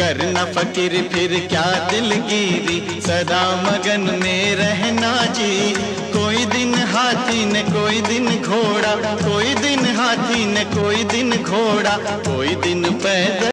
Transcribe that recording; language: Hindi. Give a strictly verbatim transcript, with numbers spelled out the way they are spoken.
करना फकीर फिर क्या दिलगिरी, सदा मगन में रहना जी। कोई दिन हाथी न कोई दिन घोड़ा, कोई दिन हाथी न कोई दिन घोड़ा, कोई दिन पैदल